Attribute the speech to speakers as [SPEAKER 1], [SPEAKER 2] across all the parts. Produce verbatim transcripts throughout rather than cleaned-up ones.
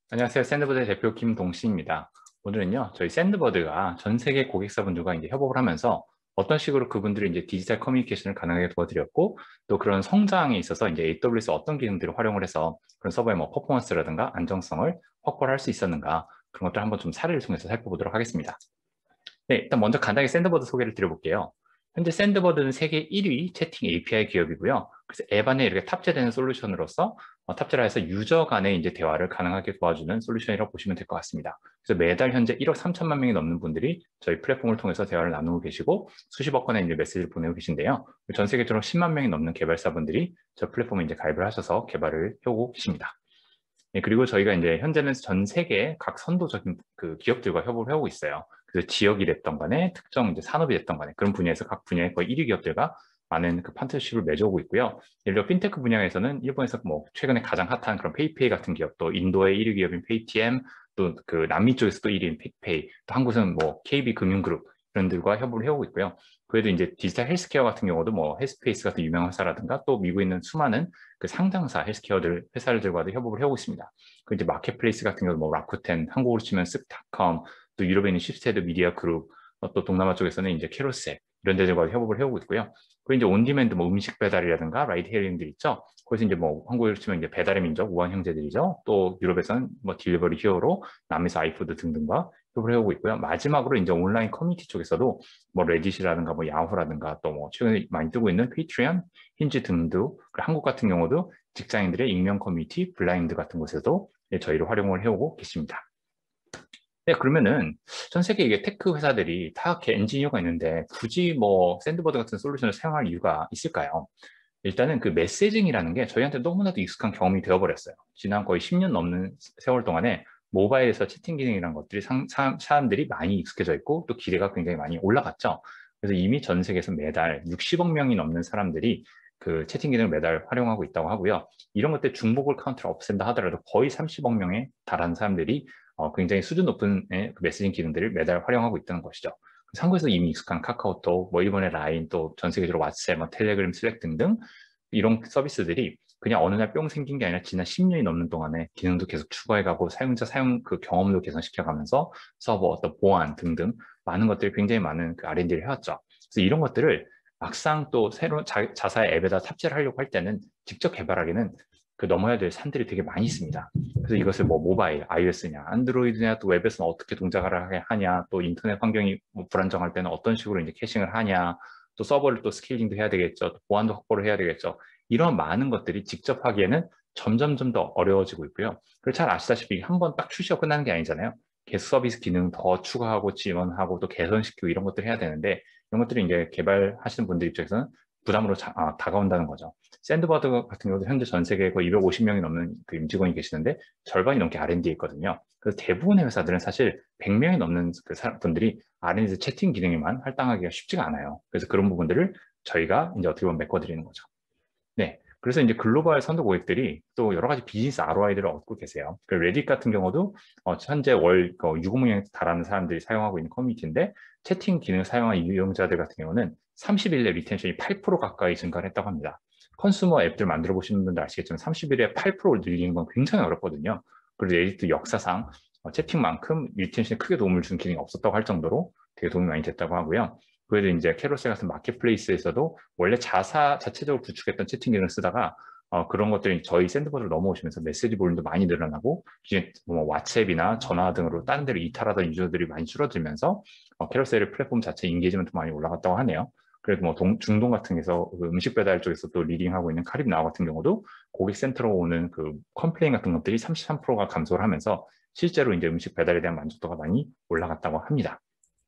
[SPEAKER 1] 안녕하세요. 샌드버드 대표 김동신입니다. 오늘은요, 저희 샌드버드가 전 세계 고객사분들과 이제 협업을 하면서 어떤 식으로 그분들이 이제 디지털 커뮤니케이션을 가능하게 도와드렸고, 또 그런 성장에 있어서 이제 에이더블유에스 어떤 기능들을 활용을 해서 그런 서버의 뭐 퍼포먼스라든가 안정성을 확보를 할 수 있었는가, 그런 것들 한번 좀 사례를 통해서 살펴보도록 하겠습니다. 네, 일단 먼저 간단하게 샌드버드 소개를 드려볼게요. 현재 샌드버드는 세계 일 위 채팅 에이피아이 기업이고요. 그래서 앱 안에 이렇게 탑재되는 솔루션으로서 어, 탑재를 해서 유저 간의 이제 대화를 가능하게 도와주는 솔루션이라고 보시면 될 것 같습니다. 그래서 매달 현재 일억 삼천만 명이 넘는 분들이 저희 플랫폼을 통해서 대화를 나누고 계시고 수십억 건의 이제 메시지를 보내고 계신데요. 전 세계적으로 십만 명이 넘는 개발사분들이 저 플랫폼에 이제 가입을 하셔서 개발을 해오고 계십니다. 예, 그리고 저희가 이제 현재는 전 세계 각 선도적인 그 기업들과 협업을 하고 있어요. 그래서 지역이 됐던 간에 특정 이제 산업이 됐던 간에 그런 분야에서 각 분야의 거의 일 위 기업들과 많은 그 파트너십을 맺어오고 있고요. 예를 들어 핀테크 분야에서는 일본에서 뭐 최근에 가장 핫한 그런 페이페이 같은 기업, 또 인도의 일 위 기업인 페이티엠, 또 그 남미 쪽에서도 일 위인 픽페이, 또 한국은 뭐 케이비 금융그룹 이런 들과 협업을 해오고 있고요. 그래도 이제 디지털 헬스케어 같은 경우도 뭐 헬스페이스 같은 유명한 회사라든가 또 미국에 있는 수많은 그 상장사 헬스케어들 회사들과도 협업을 해오고 있습니다. 그 이제 마켓플레이스 같은 경우 뭐 라쿠텐, 한국으로 치면 쓱닷컴, 또 유럽에 있는 시스테드 미디어 그룹, 어, 또 동남아 쪽에서는 이제 캐로셀 이런 데들과 협업을 해오고 있고요. 그리고 이제 온디맨드 뭐 음식 배달이라든가 라이드 헤일링들 있죠. 거기서 이제 뭐 한국으로 치면 이제 배달의 민족 우한 형제들이죠. 또 유럽에서는 뭐 딜리버리 히어로, 남에서 아이푸드 등등과 협업을 해오고 있고요. 마지막으로 이제 온라인 커뮤니티 쪽에서도 뭐 레딧이라든가 뭐 야후라든가 또 뭐 최근에 많이 뜨고 있는 페이트리언, 힌지 등등, 한국 같은 경우도 직장인들의 익명 커뮤니티 블라인드 같은 곳에도 저희를 활용을 해오고 계십니다. 네, 그러면은 전 세계 이게 테크 회사들이 다 엔지니어가 있는데 굳이 뭐 샌드버드 같은 솔루션을 사용할 이유가 있을까요? 일단은 그 메시징이라는 게 저희한테 너무나도 익숙한 경험이 되어버렸어요. 지난 거의 십 년 넘는 세월 동안에 모바일에서 채팅 기능이라는 것들이 상, 사, 사람들이 많이 익숙해져 있고 또 기대가 굉장히 많이 올라갔죠. 그래서 이미 전 세계에서 매달 육십억 명이 넘는 사람들이 그 채팅 기능을 매달 활용하고 있다고 하고요. 이런 것들 중복을 카운트를 없앤다 하더라도 거의 삼십억 명에 달하는 사람들이 어, 굉장히 수준 높은 예, 그 메시징 기능들을 매달 활용하고 있다는 것이죠. 한국에서 이미 익숙한 카카오톡, 뭐 일본의 라인, 또 전 세계적으로 왓츠앱, 뭐 텔레그램, 슬랙 등등 이런 서비스들이 그냥 어느 날 뿅 생긴 게 아니라 지난 십 년이 넘는 동안에 기능도 계속 추가해가고 사용자 사용 그 경험도 개선시켜가면서 서버, 어떤 보안 등등 많은 것들이 굉장히 많은 그 알 앤 디를 해왔죠. 그래서 이런 것들을 막상 또 새로운 자, 자사의 앱에다 탑재를 하려고 할 때는 직접 개발하기는 그 넘어야 될 산들이 되게 많이 있습니다. 그래서 이것을 뭐 모바일, 아이오에스냐, 안드로이드냐, 또 웹에서는 어떻게 동작을 하냐, 또 인터넷 환경이 뭐 불안정할 때는 어떤 식으로 이제 캐싱을 하냐, 또 서버를 또 스케일링도 해야 되겠죠, 또 보안도 확보를 해야 되겠죠. 이런 많은 것들이 직접 하기에는 점점점 더 어려워지고 있고요. 그리고 잘 아시다시피 한 번 딱 출시가 끝나는 게 아니잖아요. 계속 서비스 기능 더 추가하고 지원하고 또 개선시키고 이런 것들을 해야 되는데 이런 것들이 이제 개발하시는 분들 입장에서는 부담으로 자, 아, 다가온다는 거죠. 샌드버드 같은 경우도 현재 전 세계에 거의 이백오십 명이 넘는 그 임직원이 계시는데 절반이 넘게 알 앤 디에 있거든요. 그래서 대부분의 회사들은 사실 백 명이 넘는 그 분들이 알 앤 디 채팅 기능에만 할당하기가 쉽지가 않아요. 그래서 그런 부분들을 저희가 이제 어떻게 보면 메꿔드리는 거죠. 네. 그래서 이제 글로벌 선도 고객들이 또 여러 가지 비즈니스 알오아이들을 얻고 계세요. 그 레딧 같은 경우도 어, 현재 월 육억 명에 달하는 사람들이 사용하고 있는 커뮤니티인데 채팅 기능을 사용한 이용자들 같은 경우는 삼십 일 내 리텐션이 팔 퍼센트 가까이 증가를 했다고 합니다. 컨슈머 앱들 만들어 보시는 분들 아시겠지만 삼십 일에 팔 퍼센트를 늘리는 건 굉장히 어렵거든요. 그리고 레딧도 역사상 어, 채팅만큼 리텐션에 크게 도움을 준 기능이 없었다고 할 정도로 되게 도움이 많이 됐다고 하고요. 그래도 이제 캐로셀 같은 마켓플레이스에서도 원래 자사 자체적으로 구축했던 채팅 기능을 쓰다가 어, 그런 것들이 저희 샌드버드로 넘어오시면서 메시지 볼륨도 많이 늘어나고 이제 뭐 왓츠앱이나 전화 등으로 다른 데로 이탈하던 유저들이 많이 줄어들면서 어, 캐로셀의 플랫폼 자체 인게이지먼트 많이 올라갔다고 하네요. 그래도 뭐 동, 중동 같은 데서 그 음식 배달 쪽에서 또 리딩하고 있는 카립나우 같은 경우도 고객 센터로 오는 그 컴플레인 같은 것들이 삼십삼 퍼센트가 감소를 하면서 실제로 이제 음식 배달에 대한 만족도가 많이 올라갔다고 합니다.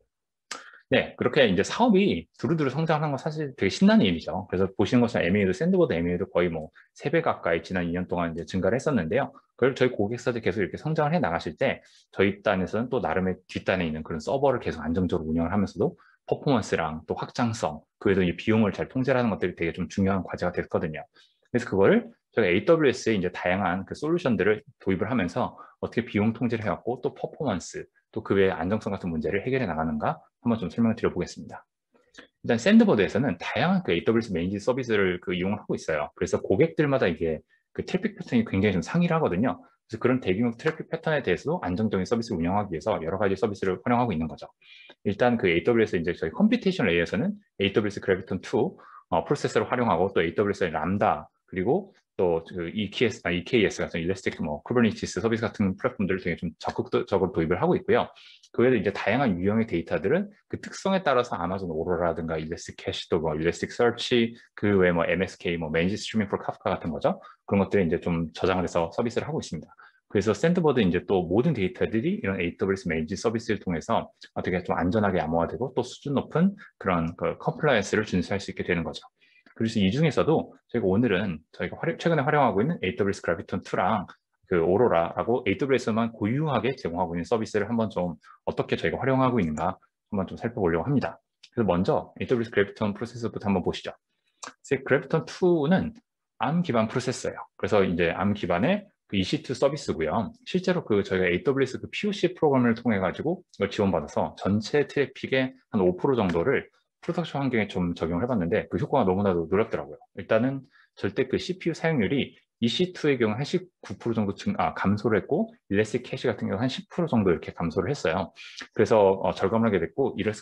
[SPEAKER 1] 네, 그렇게 이제 사업이 두루두루 성장하는 건 사실 되게 신나는 일이죠. 그래서 보시는 것처럼 엠에이도, 샌드보드 엠에이도 거의 뭐 세 배 가까이 지난 이 년 동안 이제 증가를 했었는데요. 그걸 저희 고객사들 계속 이렇게 성장을 해 나가실 때 저희 단에서는 또 나름의 뒷단에 있는 그런 서버를 계속 안정적으로 운영을 하면서도 퍼포먼스랑 또 확장성, 그에도 이 비용을 잘 통제하는 것들이 되게 좀 중요한 과제가 됐거든요. 그래서 그거를 저희가 에이더블유에스에 이제 다양한 그 솔루션들을 도입을 하면서 어떻게 비용 통제를 해왔고 또 퍼포먼스, 또 그 외에 안정성 같은 문제를 해결해 나가는가 한번 좀 설명을 드려보겠습니다. 일단 샌드버드에서는 다양한 그 에이더블유에스 메인지 서비스를 그 이용을 하고 있어요. 그래서 고객들마다 이게 그 트래픽 패턴이 굉장히 좀 상이를 하거든요. 그래서 그런 대규모 트래픽 패턴에 대해서도 안정적인 서비스를 운영하기 위해서 여러 가지 서비스를 활용하고 있는 거죠. 일단 그 에이더블유에스 이제 저희 컴퓨테이션 레이어에서는 에이더블유에스 그래비톤 투 어, 프로세서를 활용하고 또 에이더블유에스의 람다 그리고 또 그 이케이에스, 아, 이케이에스 같은 일레스틱 뭐 쿠버네티스 서비스 같은 플랫폼들을 되게 좀 적극적으로 도입을 하고 있고요. 그 외에도 이제 다양한 유형의 데이터들은 그 특성에 따라서 아마존 오로라라든가 일레스틱 캐시도 뭐 일레스틱 서치 그 외에 뭐 엠에스케이 뭐 매니지 스트리밍 포 카프카 같은 거죠. 그런 것들을 이제 좀 저장을 해서 서비스를 하고 있습니다. 그래서 샌드버드 이제 또 모든 데이터들이 이런 에이더블유에스 매니지 서비스를 통해서 어떻게 좀 안전하게 암호화되고 또 수준 높은 그런 그 컴플라이언스를 준수할 수 있게 되는 거죠. 그래서 이 중에서도 저희가 오늘은 저희가 활용, 최근에 활용하고 있는 에이더블유에스 그래비톤 투랑 그 오로라라고 에이더블유에스만 고유하게 제공하고 있는 서비스를 한번 좀 어떻게 저희가 활용하고 있는가 한번 좀 살펴보려고 합니다. 그래서 먼저 에이더블유에스 그래비톤 프로세서부터 한번 보시죠. 그래비톤 투는 암 기반 프로세서예요. 그래서 이제 암 기반의 그 이씨투 서비스고요. 실제로 그 저희가 에이더블유에스 그 피오씨 프로그램을 통해 가지고 이걸 지원받아서 전체 트래픽의 한 오 퍼센트 정도를 프로덕션 환경에 좀 적용을 해봤는데 그 효과가 너무나도 놀랍더라고요. 일단은 절대 그 씨피유 사용률이 이씨투의 경우 한 십구 퍼센트 정도 증, 아, 감소를 했고 일레스틱 캐시 같은 경우 한 십 퍼센트 정도 이렇게 감소를 했어요. 그래서 어, 절감을 하게 됐고 이래서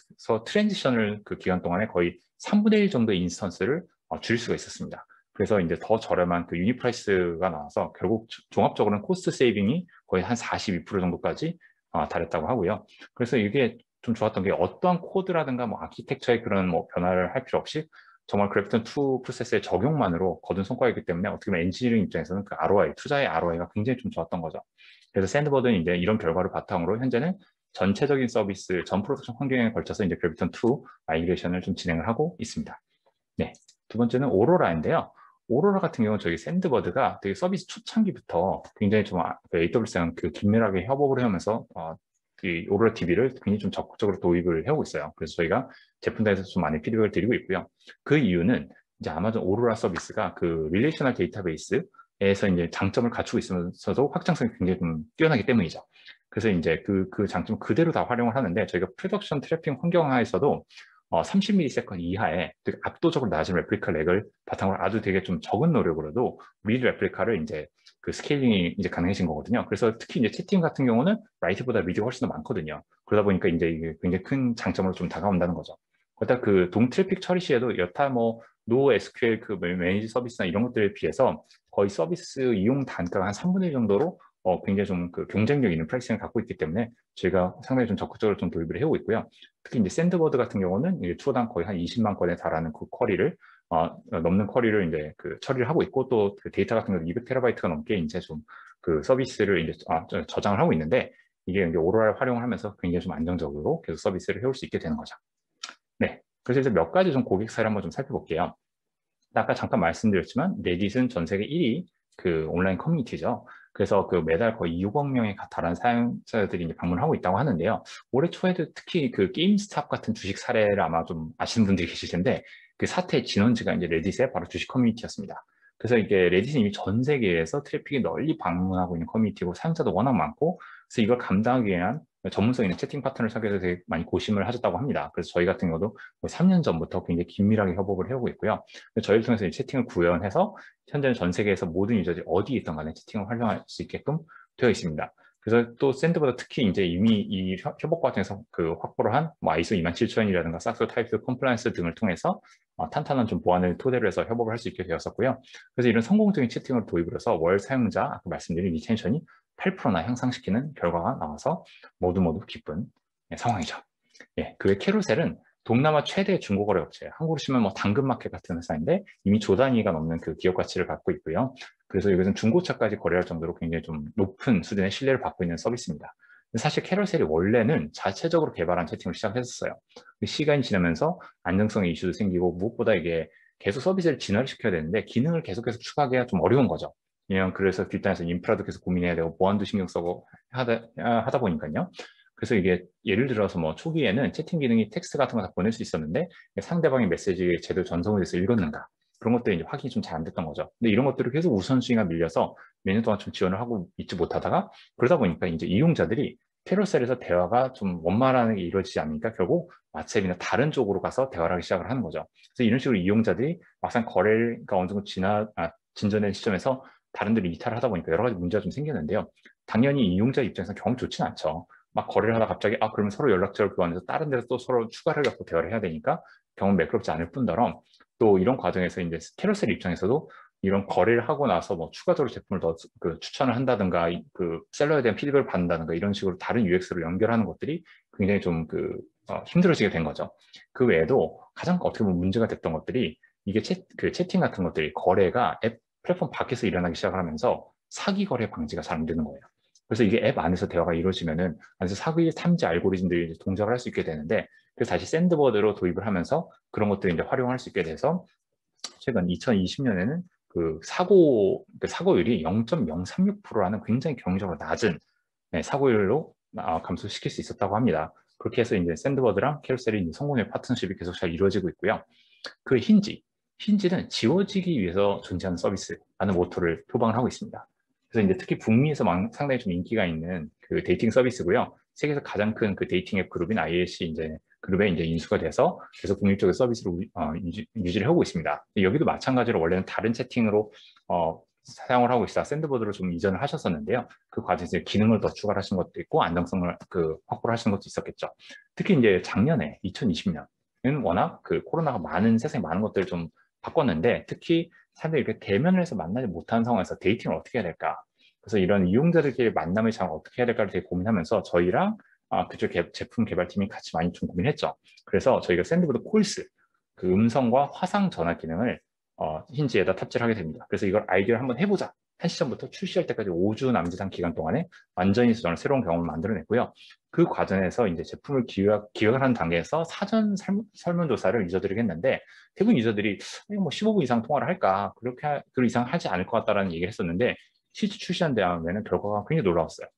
[SPEAKER 1] 트랜지션을 그 기간 동안에 거의 삼분의 일 정도의 인스턴스를 어, 줄일 수가 있었습니다. 그래서 이제 더 저렴한 그 유니 프라이스가 나와서 결국 종합적으로는 코스트 세이빙이 거의 한 사십이 퍼센트 정도까지 어, 달했다고 하고요. 그래서 이게 좀 좋았던 게 어떠한 코드라든가 뭐 아키텍처의 그런 뭐 변화를 할 필요 없이 정말 그래비톤 투 프로세스의 적용만으로 거둔 성과이기 때문에 어떻게 보면 엔지니어링 입장에서는 그 알오아이, 투자의 알오아이가 굉장히 좀 좋았던 거죠. 그래서 샌드버드는 이제 이런 결과를 바탕으로 현재는 전체적인 서비스, 전 프로덕션 환경에 걸쳐서 이제 그래비톤 투 마이그레이션을 좀 진행을 하고 있습니다. 네. 두 번째는 오로라인데요. 오로라 같은 경우는 저희 샌드버드가 되게 서비스 초창기부터 굉장히 좀 에이더블유에스랑 그 긴밀하게 협업을 하면서 어, 이 오로라 티비를 굉장히 좀 적극적으로 도입을 해오고 있어요. 그래서 저희가 제품단에서 좀 많이 피드백을 드리고 있고요. 그 이유는 이제 아마존 오로라 서비스가 그 릴레이셔널 데이터베이스에서 이제 장점을 갖추고 있으면서도 확장성이 굉장히 좀 뛰어나기 때문이죠. 그래서 이제 그, 그 장점 그대로 다 활용을 하는데 저희가 프로덕션 트래핑 환경하에서도 어, 삼십 밀리세컨드 이하의 되게 압도적으로 낮은 레플리카 렉을 바탕으로 아주 되게 좀 적은 노력으로도 리드 레플리카를 이제 그 스케일링이 이제 가능해진 거거든요. 그래서 특히 이제 채팅 같은 경우는 라이트보다 리드가 훨씬 더 많거든요. 그러다 보니까 이제 이게 굉장히 큰 장점으로 좀 다가온다는 거죠. 거기다 그 동 트래픽 처리 시에도 여타 뭐 노 에스큐엘 그 매니지 서비스나 이런 것들에 비해서 거의 서비스 이용 단가가 한 삼분의 일 정도로 어, 굉장히 좀 그 경쟁력 있는 프라이싱을 갖고 있기 때문에 저희가 상당히 좀 적극적으로 좀 도입을 해오고 있고요. 특히 이제 샌드버드 같은 경우는 투어당 거의 한 이십만 건에 달하는 그 쿼리를 어, 넘는 쿼리를 이제 그 처리를 하고 있고 또 그 데이터 같은 경우 이백 테라바이트가 넘게 이제 좀 그 서비스를 이제 아, 저장을 하고 있는데 이게 이제 오로라를 활용을 하면서 굉장히 좀 안정적으로 계속 서비스를 해올 수 있게 되는 거죠. 네. 그래서 이제 몇 가지 좀 고객 사례 한번 좀 살펴볼게요. 아까 잠깐 말씀드렸지만 레딧은 전 세계 일 위 그 온라인 커뮤니티죠. 그래서 그 매달 거의 육억 명에 달하는 사용자들이 이제 방문하고 있다고 하는데요. 올해 초에도 특히 그 게임스탑 같은 주식 사례를 아마 좀 아시는 분들이 계실 텐데 그 사태의 진원지가 이제 레딧의 바로 주식 커뮤니티였습니다. 그래서 이게 레딧은 이미 전 세계에서 트래픽이 널리 방문하고 있는 커뮤니티고 사용자도 워낙 많고 그래서 이걸 감당하기 위한 전문성 있는 채팅 파트너를 찾기위해서 되게 많이 고심을 하셨다고 합니다. 그래서 저희 같은 경우도 삼 년 전부터 굉장히 긴밀하게 협업을 해오고 있고요. 저희를 통해서 채팅을 구현해서 현재는 전 세계에서 모든 유저들이 어디에 있던 간에 채팅을 활용할 수 있게끔 되어 있습니다. 그래서 또 샌드보다 특히 이제 이미 이 협업 과정에서 그 확보를 한 뭐 아이에스 이만 칠천이라든가 싹스 타입스 컴플라이언스 등을 통해서 어, 탄탄한 좀 보안을 토대로 해서 협업을 할 수 있게 되었었고요. 그래서 이런 성공적인 채팅을 도입을 해서 월 사용자 아까 말씀드린 리텐션이 팔 퍼센트나 향상시키는 결과가 나와서 모두 모두 기쁜 예, 상황이죠. 예, 그 외 캐로셀은 동남아 최대 중고거래 업체예요. 한국으로 치면 뭐 당근마켓 같은 회사인데 이미 조 단위가 넘는 그 기업 가치를 갖고 있고요. 그래서 여기서는 중고차까지 거래할 정도로 굉장히 좀 높은 수준의 신뢰를 받고 있는 서비스입니다. 사실 캐로셀이 원래는 자체적으로 개발한 채팅을 시작했었어요. 시간이 지나면서 안정성의 이슈도 생기고 무엇보다 이게 계속 서비스를 진화를 시켜야 되는데 기능을 계속해서 추가하기가 좀 어려운 거죠. 그냥 그래서 뒷단에서 인프라도 계속 고민해야 되고 보안도 신경 쓰고 하다, 하다 보니까요. 그래서 이게 예를 들어서 뭐 초기에는 채팅 기능이 텍스트 같은 거 다 보낼 수 있었는데 상대방의 메시지에 제대로 전송이 돼서 읽었는가 그런 것들이 이제 확인이 좀 잘 안 됐던 거죠. 근데 이런 것들을 계속 우선순위가 밀려서 몇 년 동안 좀 지원을 하고 있지 못하다가 그러다 보니까 이제 이용자들이 캐로셀에서 대화가 좀 원만하게 이루어지지 않으니까 결국 왓츠앱이나 다른 쪽으로 가서 대화를 하기 시작을 하는 거죠. 그래서 이런 식으로 이용자들이 막상 거래가 어느 정도 지나, 아, 진전된 시점에서 다른 데로 이탈을 하다 보니까 여러 가지 문제가 좀 생겼는데요. 당연히 이용자 입장에서 경험 좋지는 않죠. 막 거래를 하다 갑자기 아 그러면 서로 연락처를 교환해서 다른 데서 또 서로 추가를 갖고 대화를 해야 되니까 경험 매끄럽지 않을 뿐더러 또 이런 과정에서 이제 캐rousel 입장에서도 이런 거래를 하고 나서 뭐 추가적으로 제품을 더 그 추천을 한다든가 그 셀러에 대한 피드백을 받는다든가 이런 식으로 다른 유엑스로 연결하는 것들이 굉장히 좀 그 어, 힘들어지게 된 거죠. 그 외에도 가장 어떻게 보면 문제가 됐던 것들이 이게 채, 그 채팅 같은 것들이 거래가 앱 플랫폼 밖에서 일어나기 시작을 하면서 사기 거래 방지가 잘 안 되는 거예요. 그래서 이게 앱 안에서 대화가 이루어지면은 안에서 사기 탐지 알고리즘들이 동작을 할 수 있게 되는데 그래서 다시 샌드보드로 도입을 하면서 그런 것들을 이제 활용할 수 있게 돼서 최근 이천이십 년에는 그 사고 그 사고율이 영 점 영삼육 퍼센트라는 굉장히 경쟁적으로 낮은 네, 사고율로 아, 감소시킬 수 있었다고 합니다. 그렇게 해서 이제 샌드버드랑 캐rosel이 성공의 파트너십이 계속 잘 이루어지고 있고요. 그 힌지, 힌지는 지워지기 위해서 존재하는 서비스라는 모토를 표방을 하고 있습니다. 그래서 이제 특히 북미에서 상당히 좀 인기가 있는 그 데이팅 서비스고요. 세계에서 가장 큰 그 데이팅 앱 그룹인 아이엘씨 이제 그룹에 이제 인수가 돼서 계속 국립 쪽의 서비스를 어, 유지, 유지를 하고 있습니다. 여기도 마찬가지로 원래는 다른 채팅으로 어, 사용을 하고 있다 샌드보드로 좀 이전을 하셨었는데요. 그 과정에서 기능을 더 추가를 하신 것도 있고 안정성을 그 확보를 하신 것도 있었겠죠. 특히 이제 작년에 이천이십 년은 워낙 그 코로나가 많은 세상에 많은 것들을 좀 바꿨는데 특히 사람들이 이렇게 대면을 해서 만나지 못하는 상황에서 데이팅을 어떻게 해야 될까? 그래서 이런 이용자들끼리 만남을 잘 어떻게 해야 될까를 되게 고민하면서 저희랑 아, 그쪽 개, 제품 개발팀이 같이 많이 좀 고민했죠. 그래서 저희가 샌드보드 콜스, 그 음성과 화상 전화 기능을 어, 힌지에다 탑재를 하게 됩니다. 그래서 이걸 아이디어를 한번 해보자. 한 시점부터 출시할 때까지 오 주 남짓한 기간 동안에 완전히 저는 새로운 경험을 만들어냈고요. 그 과정에서 이제 제품을 기획, 기획을 하는 단계에서 사전 설문, 설문조사를 유저들에게 했는데 대부분 유저들이 뭐 십오 분 이상 통화를 할까 그렇게 하, 그 이상 하지 않을 것 같다라는 얘기를 했었는데 실제 출시한 다음에는 결과가 굉장히 놀라웠어요.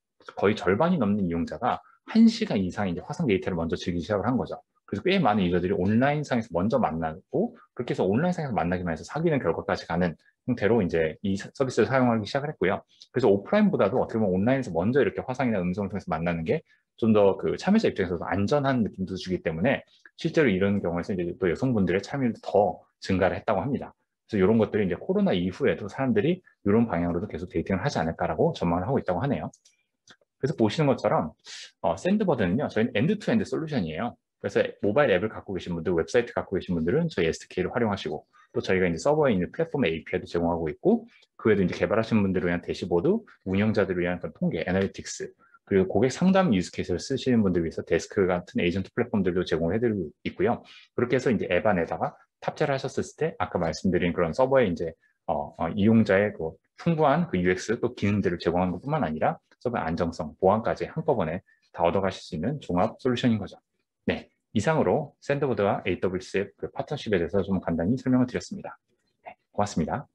[SPEAKER 1] 거의 절반이 넘는 이용자가 한 시간 이상 이제 화상 데이터를 먼저 즐기기 시작을 한 거죠. 그래서 꽤 많은 유저들이 온라인상에서 먼저 만나고 그렇게 해서 온라인상에서 만나기만 해서 사귀는 결과까지 가는 형태로 이제 이 서비스를 사용하기 시작을 했고요. 그래서 오프라인보다도 어떻게 보면 온라인에서 먼저 이렇게 화상이나 음성을 통해서 만나는 게 좀 더 그 참여자 입장에서도 안전한 느낌도 주기 때문에 실제로 이런 경우에서 이제 또 여성분들의 참여도 더 증가를 했다고 합니다. 그래서 이런 것들이 이제 코로나 이후에도 사람들이 이런 방향으로도 계속 데이팅을 하지 않을까라고 전망을 하고 있다고 하네요. 그래서 보시는 것처럼 어, 샌드버드는요, 저희는 엔드투엔드 솔루션이에요. 그래서 모바일 앱을 갖고 계신 분들, 웹사이트 갖고 계신 분들은 저희 에스디케이를 활용하시고 또 저희가 이제 서버에 있는 플랫폼 에이피아이도 제공하고 있고 그 외에도 이제 개발하신 분들을 위한 대시보드, 운영자들을 위한 그런 통계, 애널리틱스 그리고 고객 상담 유즈 케이스를 쓰시는 분들 위해서 데스크 같은 에이전트 플랫폼들도 제공을 해드리고 있고요. 그렇게 해서 이제 앱 안에다가 탑재를 하셨을 때 아까 말씀드린 그런 서버에 이제 어, 어, 이용자의 그 풍부한 그 유엑스 또 기능들을 제공하는 것뿐만 아니라 서버 안정성, 보안까지 한꺼번에 다 얻어가실 수 있는 종합 솔루션인 거죠. 네, 이상으로 샌드보드와 에이더블유에스의 그 파트너십에 대해서 좀 간단히 설명을 드렸습니다. 네, 고맙습니다.